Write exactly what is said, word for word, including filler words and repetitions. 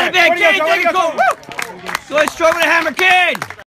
Big King, take it cool. Go strong with the hammer, King.